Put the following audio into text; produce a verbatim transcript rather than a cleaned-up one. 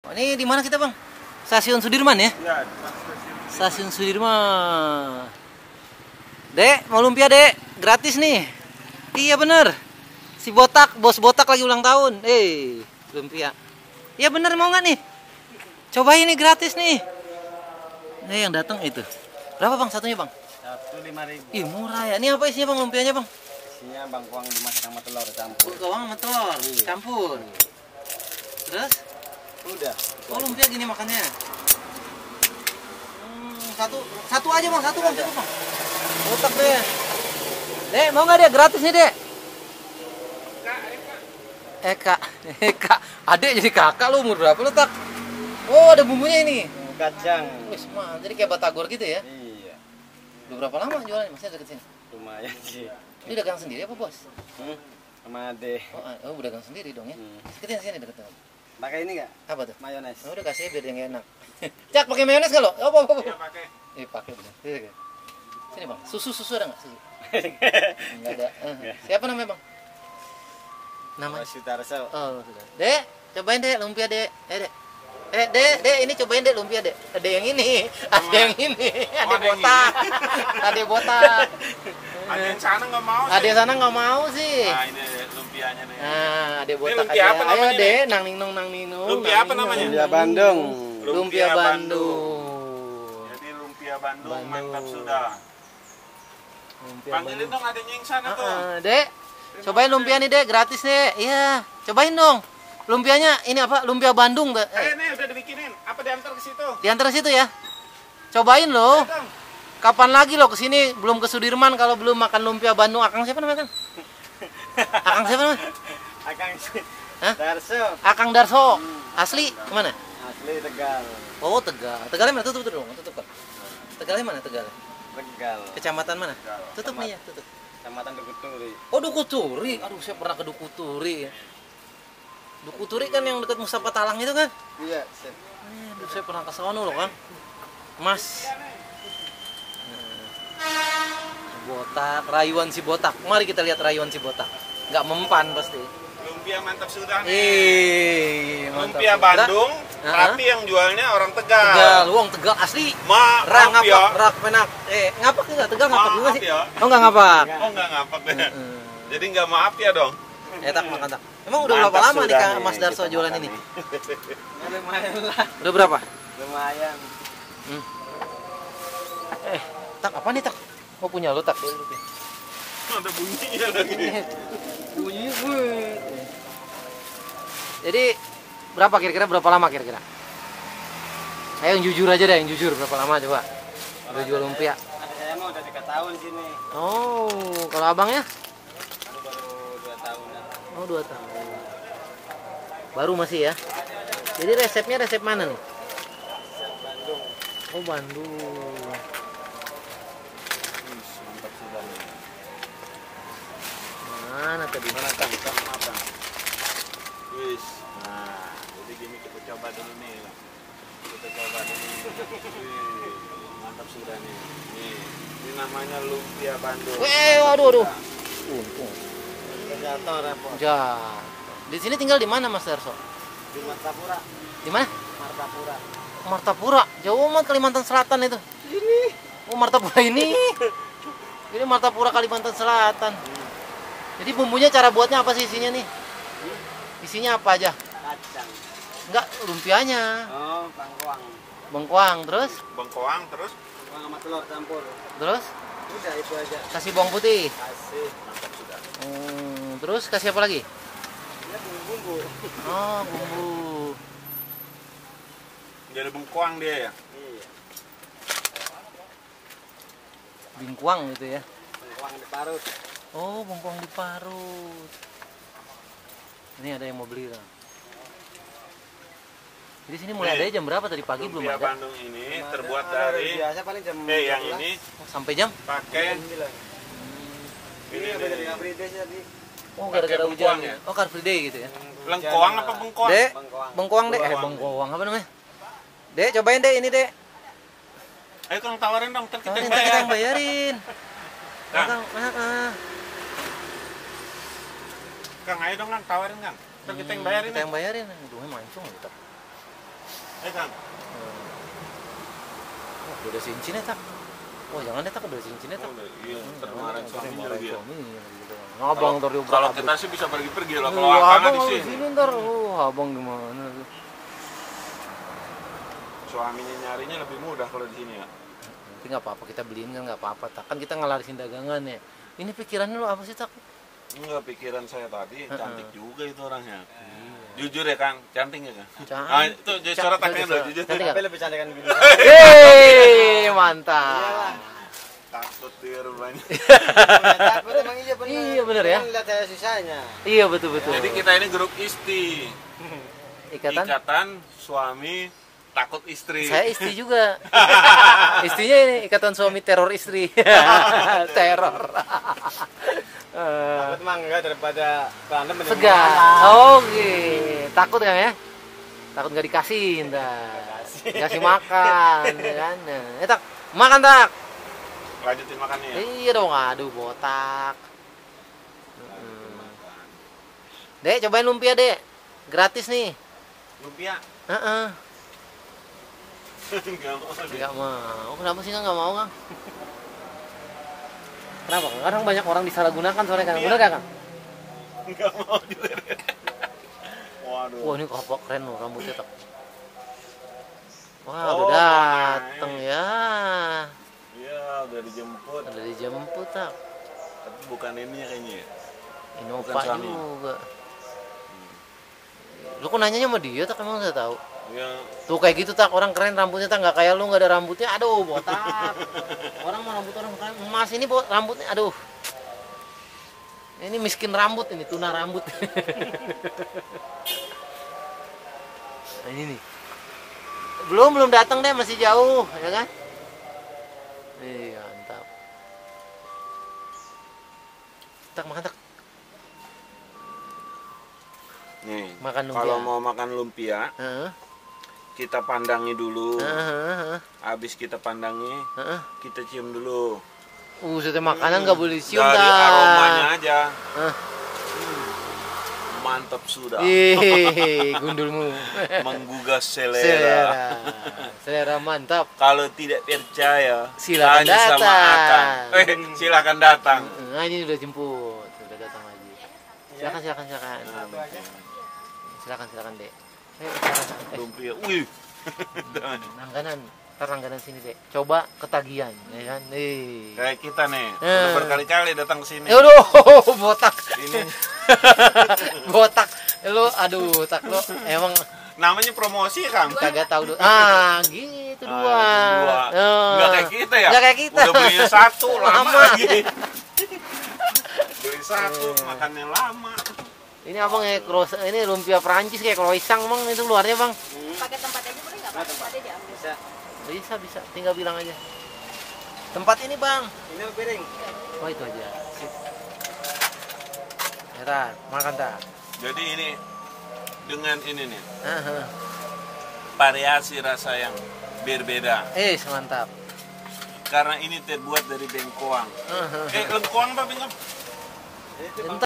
Ini di mana kita, Bang? Stasiun Sudirman ya? Iya, Stasiun Sudirman. Dek, mau lumpia, Dek. Gratis nih. Iya bener. Si botak, bos botak lagi ulang tahun. Eh, lumpia. Iya bener, mau nggak nih? Cobain nih, gratis nih. Nih yang datang itu. Berapa, Bang, satunya, Bang? satu lima ribu. Ih, murah ya. Ini apa isinya, Bang, lumpianya, Bang? Isinya bangkuang dimasak sama telur campur. Bawang sama telur campur. Terus? Udah. Oh, lumpia gini makannya. Hmm, satu satu aja, Bang, satu, Bang, satu, Bang. Botak deh. Dek, mau nggak, Dek? Gratis nih, Dek. Eka, Eka. Adek jadi kakak lu, umur berapa lu, Tak? Oh, ada bumbunya ini. Kacang. Wih, semua. Jadi kayak batagor gitu ya. Iya. Udah berapa lama jualannya? Masih deket sini? Lumayan sih. Ini dagang sendiri apa, Bos? Hmm? Sama ade. Oh, ah, oh dagang sendiri dong ya. Hmm. Deketin sini, deketin. Pakai ini nggak? Apa tuh? Mayones. Oh, udah kasih biar dia enak. Cak, pakai mayones nggak lo? Apa, apa, apa? Iya pakai. Eh, pakai bener. Sini, sini, Bang. Susu, susu ada nggak? Susu? Nggak ada. Eh, siapa namanya, Bang? Nama? Sudarso. Oh, sudah. Dek, cobain, Dek, lumpia, Dek. Eh, Dek. Eh, Dek, Dek, ini cobain, Dek, lumpia, Dek. Ada yang ini, ada yang ini, ada botak. Ada botak. Ada yang sana nggak mau sih. Ada yang sana nggak mau sih. Nah, ini lumpianya nih. Nah, ada botak lumpia aja. apa Ayo, namanya, Dek, nang ningnong, nang ningnong. Lumpia nang apa ningnong, namanya? nang Lumpia ningnong. Bandung. Lumpia Lumpia Bandung. Jadi lumpia Bandung, Bandung. mantap sudah. Lumpia Panggilin Bandung. dong adanya yang sana tuh. Ah, Dek, cobain lumpia nih, Dek, gratis, Dek. Iya, cobain dong. Lumpianya ini apa? Lumpia Bandung, Dek. Eh, nih udah dibikinin. Apa diantar ke situ? Di antara situ ya. Cobain loh. Ayo dong. Kapan lagi lo kesini? Belum ke Sudirman kalau belum makan lumpia Bandung. Akang siapa namanya, Kang? Akang siapa namanya? Akang Hah? Darso. Akang Darso. Asli kemana? Asli Tegal. Oh, Tegal. Tegalnya mana? Tutup, tutup dong, tutup kan. Tegalnya mana Tegal? Tegal. Kecamatan mana? Tegal. Tutup nih ya, tutup. Kecamatan Dukuturi. Oh, Dukuturi. Aduh, saya pernah ke Dukuturi. Dukuturi kan yang dekat Mustafa Talang itu kan? Iya, sip. Eh, Aduh, saya pernah ke sana loh, Kang. Mas. Botak, rayuan si botak. Mari kita lihat rayuan si botak. Nggak mempan pasti. Lumpia mantap sudah nih. Eh, mantap. Lumpia Bandung, Hah? tapi yang jualnya orang Tegal. Tegal, uang Tegal asli. Ma, Rak maaf ya. ngapak, rak penak. Eh, ngapak enggak? Tegal ngapak juga Maaf sih. ya. Oh, enggak ngapak. Oh, enggak ngapak deh. Heeh. Jadi enggak maaf ya dong. Eh, tak makan tak. Emang udah berapa Mantap lama nih sudah Kang Mas Darso kita jualan makan ini? nih. Lumayan lah, Udah berapa? lumayan. Hmm. Eh, tak apa nih tak? Mau punya lo tak? Ada bunyinya lagi. Bunyinya gue. Jadi berapa kira-kira berapa lama kira-kira? Ayo yang jujur aja deh, yang jujur berapa lama coba? Udah jual lumpia. Ada saya mah udah tiga tahun sini. Oh, kalau abangnya? Baru baru dua tahunan. Oh, dua tahun. Baru masih ya. Jadi resepnya resep mana nih? Bandung. Oh, Bandung. Mantap sudah nih. Mana tadi? Mana Kang? Kang, maaf, Kang. Wis. Nah, jadi gini kita coba dulu nih. Kita coba dulu. Wih, mantap sudah nih. Nih, ini namanya lumpia Bandung. Weh, aduh, aduh. Untung. Jatuh repot. Ja. Di sini tinggal di mana Mas Darso? Di Martapura. Di mana? Martapura. Martapura. Jauh amat Kalimantan Selatan itu. Ini. Oh, Martapura ini. Ini Martapura Kalimantan Selatan. Jadi bumbunya cara buatnya apa sih isinya nih? Isinya apa aja? Kacang. Enggak, lumpianya. Oh, bangkuang. Bengkoang, terus? Bengkoang terus Bangkuang sama telur campur. Terus? Udah itu aja. Kasih bawang putih. Kasih. mantap sudah. Hmm, terus kasih apa lagi? Ini bumbu-bumbu. Oh, bumbu. Jadi bengkoang dia ya. Iya. Bingkuang gitu ya. Bangkuang diparut. Oh, bengkoang diparut. Ini ada yang mau beli lah. Jadi sini mulai Nih, ada jam berapa tadi pagi belum Lumpia ada? Bandung ini Belum terbuat ada. dari biasa paling jam eh yang dua belas. ini Oh, sampai jam? pakai sembilan. ini Ini nih. beda dengan Friday tadi. Oh, gara-gara Pakai hujan bengkoang ya. ya? Oh, Car Free Day gitu ya. lengkoang apa bengkoang? Dek, Bengkoang. bengkoang dek. Eh, Bengkoang. bengkoang apa namanya? Dek, cobain dek ini dek. Ayo Kang tawarin dong, ntar kita Tawarin, yang ntar kita bayar. yang bayarin. Kang. Kang, ah, ah. Kang, ayo dong Kang, tawarin Kang. Ntar kita yang bayarin. Kita yang bayarin. Aduh, mancung gitu. Eh Kang, Oh, beda cincinnya tak. Oh jangan deh tak beda cincinnya tak. oh, iya, termarah suaminya lagi ya. Ngabang ntar Kalau- dia Kalau berabrik. kita sih bisa pergi-pergi lah, Iya, kalau Akang abang di di sini. sini ntar. Oh abang gimana tuh? Suaminya nyarinya lebih mudah kalau di sini ya. Tapi nggak apa-apa kita beliin kan nggak apa-apa tak. Kan kita ngelarisin dagangan ya. Ini pikirannya lo apa sih tak? Enggak, pikiran saya tadi Heeh. cantik juga itu orangnya. Jujur ya Kang, cantik ya Kang? Cantik. Ah, itu jadi suara Ca- tangannya coba, loh, coba. jujur. Cantik. Tapi lebih cantik kan bini. Hei mantap. Takut dia rupanya. Takut emang iya benar. Iya, bener ya. Kan lihat saya susahnya. Iya betul betul. Jadi kita ini grup isti. ikatan. Ikatan suami takut istri. Saya istri juga. Istrinya ini ikatan suami teror istri. Teror. Eh, Takut emang enggak daripada berantem mending Segar. mengalah. Oke. Takut kan ya? Takut nggak dikasih ntar. Dikasih makan, ya kan? Nah, eh, tak makan tak. Lanjutin makannya ya. Iya dong, aduh botak. Hmm. Dek, cobain lumpia, Dek. Gratis nih. Lumpia. Heeh. Enggak mau. Enggak mau. Kenapa sih nggak mau, Kang? Kenapa? Kang? Kadang banyak orang disalahgunakan soalnya kan. Bener gak, Kang? Enggak mau juga. Waduh. Wah, ini kapok keren loh rambutnya, tak. Wah, Oh, udah dateng naik. ya. Iya, udah dijemput. Udah dijemput, tak. Tapi bukan ini kayaknya ya. Innova Bukan suami. juga. Lu kok nanyanya sama dia, tak? Emang saya tahu. Ya, Tuh kayak gitu tak, orang keren rambutnya tak, nggak kayak lu nggak ada rambutnya, aduh botak. Orang mau rambut orang keren, emas ini bo, rambutnya, aduh. Ini miskin rambut ini, tuna rambut. Nah, ini nih. Belum belum datang deh, masih jauh, ya kan? Iya mantap. Tak makan tak. nih. Makan lumpia. Kalau mau makan lumpia, Heeh, kita pandangi dulu. heeh, heeh, Habis kita pandangi, heeh. kita cium dulu. Uh, setiap makanan nggak boleh cium Dari tak. aromanya aja. Hah. Mantap sudah. Ih, gundulmu. Menggugah selera. Selera. Selera mantap. Kalau tidak percaya, Silakan tanya sama datang. Akang. Eh, silakan datang. Nah, ini udah jemput, udah datang lagi. Silakan, silakan, silakan. Silakan, silakan, Dek. Ayo, silakan. Eh, Lumpia. Wih. langganan, ntar langganan sini, Dek. Coba ketagihan, ya kan? Nih. Kayak kita nih, Eh. udah berkali-kali datang ke sini. Ya udah, botak. Ini Botak. Lu aduh, tak lu emang namanya promosi, Kang. kagak tahu dulu. Ah, gitu Ah, dua. dua. Oh. Nggak kayak kita ya? Nggak kayak kita. Udah belinya satu, lama Lama. lagi. Beli satu, makannya lama. Ini abang ya cross, ini lumpia Perancis kayak croissant bang, itu luarnya bang. Pakai tempat aja boleh nggak? Pak? Tempat aja diambil. Bisa. Bisa bisa, tinggal bilang aja. Tempat ini bang. Ini piring. Oh itu aja. Sip. Ya tak, makan tak. Jadi ini dengan ini nih, Aha. variasi rasa yang berbeda. Eh mantap. Karena ini terbuat dari bengkoang. Aha. Eh, lengkoang apa bengkoang? Itu Entar